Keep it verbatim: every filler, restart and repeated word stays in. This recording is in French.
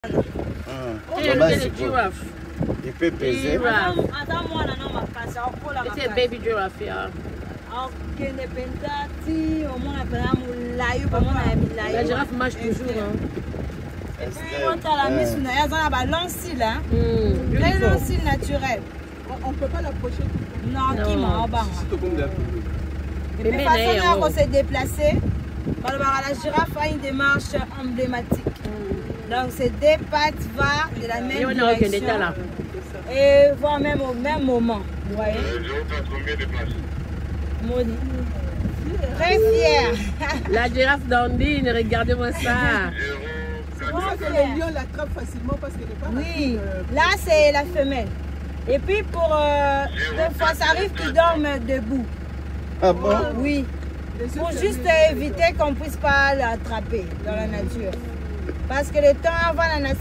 C'est girafe. Il peut peser. C'est un baby girafe. La girafe marche toujours. Et puis, quand on la met sur la balance, là, très long naturel. On ne peut pas l'approcher. Non, qui m'a en bas. De toute façon, on s'est déplacé. La girafe a une démarche emblématique. Donc, c'est deux pattes va de la même direction. Et voire même au même moment. Vous voyez? Maudit. Très fier. La girafe d'Andine, regardez-moi ça. Le lion l'attrape facilement parce qu'elle n'est pas Oui, là c'est la femelle. Et puis pour euh, des fois ça arrive qu'ils dorment debout. Ah bon? Oui. Pour juste éviter qu'on ne puisse pas l'attraper dans la nature. Parce que le temps avant la nature.